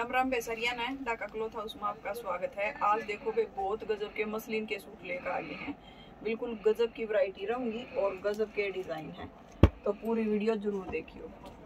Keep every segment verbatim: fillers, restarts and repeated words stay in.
राम राम बेसरिया ने Dhaka cloth house में आपका स्वागत है। आज देखो भाई बहुत गजब के मसलिन के सूट लेकर आ गए हैं। बिल्कुल गजब की वैरायटी रहूंगी और गजब के डिजाइन है, तो पूरी वीडियो जरूर देखियो।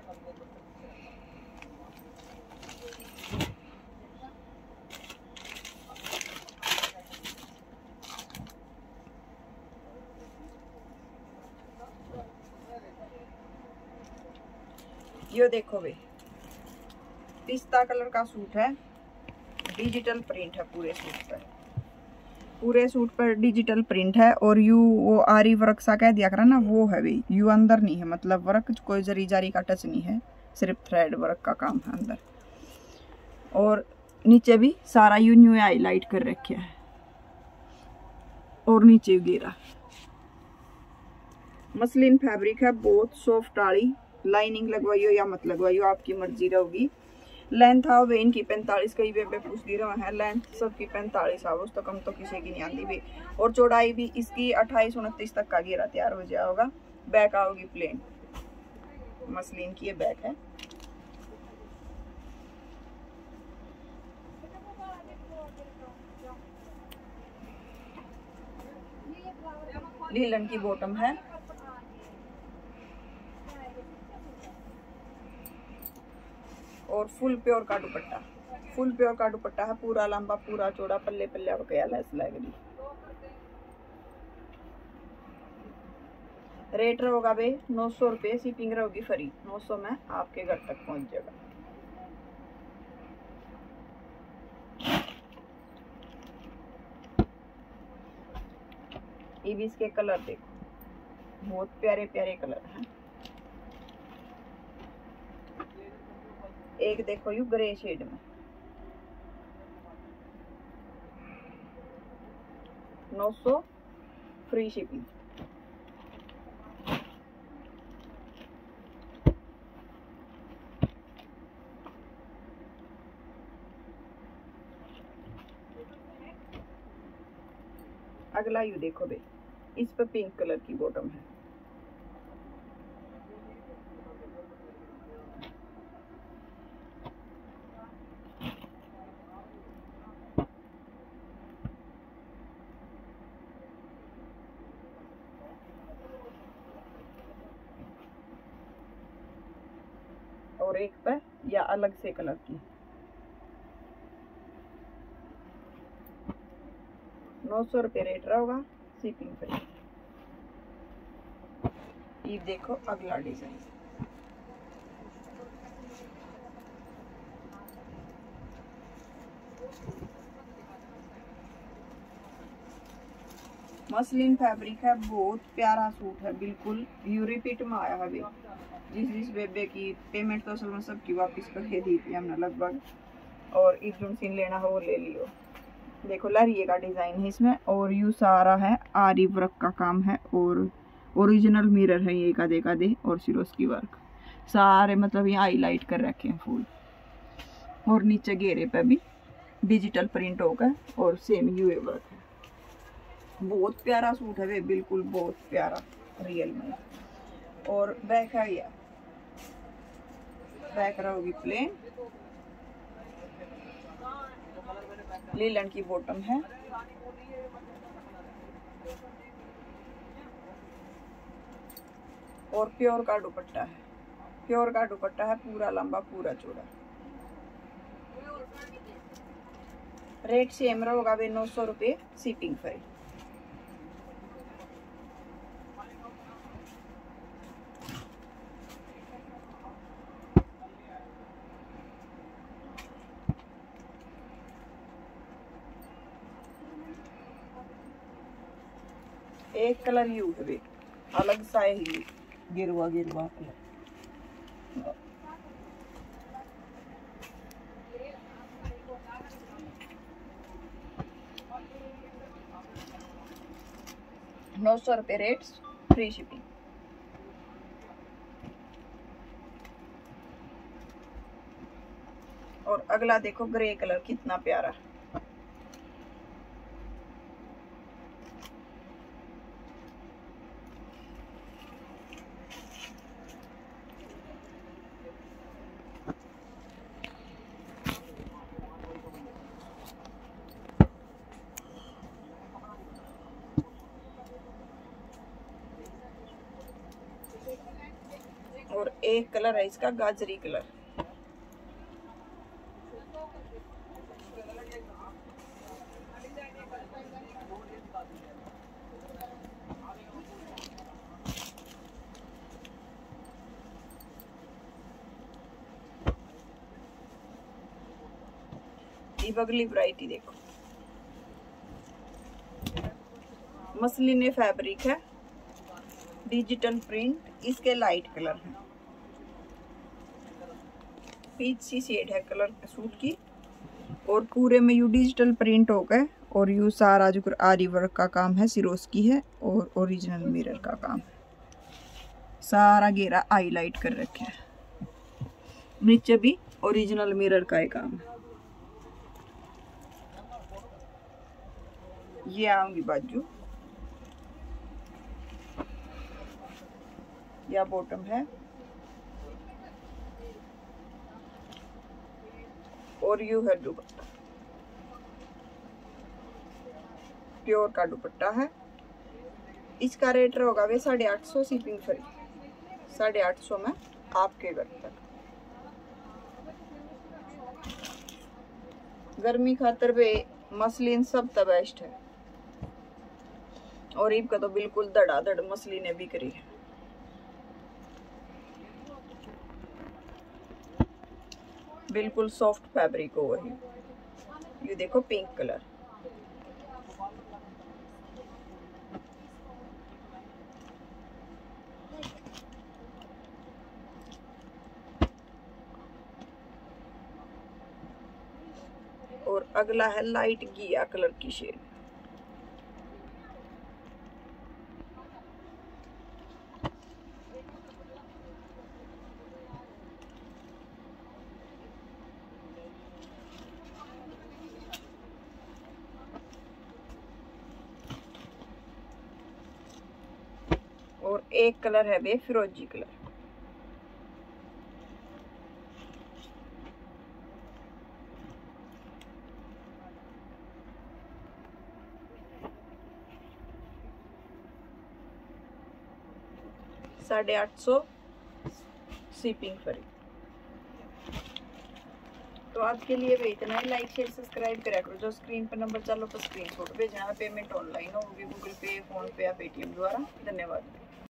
ये देखो भाई पिस्ता कलर का सूट है, डिजिटल प्रिंट है पूरे सूट पर। पूरे सूट पर डिजिटल प्रिंट है और यू वो आरी वर्क सा कह दिया करा ना, वो है भाई। यू अंदर नहीं है, मतलब वर्क कोई जरी जारी का टच नहीं है, सिर्फ थ्रेड वर्क का काम है अंदर। और नीचे भी सारा यू न्यू हाईलाइट कर रखे है और नीचे घेरा। मसलिन फैब्रिक है, बहुत सॉफ्ट आड़ी। लाइनिंग लगवाइयो या मत लगवाइयो, आपकी मर्जी रहेगी। लेंथ आओ वे इनकी पैंतालीस, कई वे पे पूछ दी रहा है। लेंथ सबकी पैंतालीस आओ, उस तो कम तो किसी की नहीं आती भी। और चौड़ाई भी इसकी अट्ठाईस उनतीस तक का घेरा तैयार हो जाएगा होगा। बैक आओगी प्लेन, मसलिन की ये बैक है। लीलन की बॉटम है और फुल प्योर का दुपट्टा। फुल प्योर का दुपट्टा है, पूरा लंबा पूरा चौड़ा, पल्ले पल्ले लैस लग रही। रेट रहेगा बे नौ सौ रुपये, शिपिंग रहेगी फ्री। नौ सौ में आपके घर तक पहुंच जाएगा। ये भी इसके कलर देखो, बहुत प्यारे प्यारे कलर हैं। एक देखो यू ग्रे शेड में, नौ सौ फ्री शिपिंग। अगला यू देखो बे, इस पर पिंक कलर की बॉटम है। और एक पे या अलग से कलर की। नौ सौ रुपये रेट रहेगा, शिपिंग फ्री। ये देखो अगला डिजाइन, मसलिन फैब्रिक है, बहुत प्यारा सूट है। बिल्कुल यू रिपीट में आया है। जिस जिस बेबे की पेमेंट तो असल में सबकी वापस करके दी थी हमने लगभग, और एक जो सीन लेना हो वो ले लियो। देखो लहरिए का डिजाइन है इसमें, और यू सारा है आरी वर्क का काम है, और ओरिजिनल मिरर है ये का देखा दे, और सिरोस की वर्क सारे, मतलब ये हाईलाइट कर रखे हैं फूल। और नीचे घेरे पे भी डिजिटल प्रिंट होगा और सेम यू वर्क है। बहुत प्यारा सूट है वे, बिल्कुल बहुत प्यारा रियल में। और बैक है या बैक रहोगी प्लेन। लीलन की बॉटम है और प्योर का दुपट्टा है। प्योर का दुपट्टा है, पूरा लंबा पूरा चौड़ा। रेट सेम रहेगा वे नौ सौ रुपये, शिपिंग फ्री। एक कलर यू है, अलग सा ही गिरवा गिरवा कलर। नौ सौ रुपये रेट, फ्री शिपिंग। और अगला देखो ग्रे कलर, कितना प्यारा। और एक कलर है इसका गाजरी कलर। ये अगली वैरायटी देखो, मसलिन फैब्रिक है, डिजिटल प्रिंट, इसके लाइट कलर है, पीच सी शेड है कलर सूट की, और पूरे में यू डिजिटल प्रिंट हो गए, और यू सारा जो आरी वर्क का काम है सिरोस की है, और ओरिजिनल मिरर का काम है, सारा घेरा हाईलाइट कर रखे है, नीचे भी ओरिजिनल मिरर का ही काम है। ये आऊंगी बाजू, या बॉटम है, और यू है दुपट्टा, प्योर का दुपट्टा है। इसका रेट होगा वे साढ़े आठ सौ शिपिंग फ्री, साढ़े आठ सौ में आपके घर तक। गर्मी खातर वे मसलिन सब द बेस्ट है, और ईब का तो बिल्कुल धड़ाधड़ मसलिने बिक रही है। बिल्कुल सॉफ्ट फैब्रिक हो वही। ये देखो पिंक कलर, और अगला है लाइट घिया कलर की शेड। और एक कलर है बे फिरोजी कलर। साढ़े आठ सौ शिपिंग फ्री। तो आज के लिए भी इतना ही। लाइक शेयर सब्सक्राइब करा करो। जो स्क्रीन पर नंबर चालो पर स्क्रीन शॉट भेजना है। पेमेंट ऑनलाइन हो, गूगल पे, फोन पे या पेटीएम द्वारा। धन्यवाद।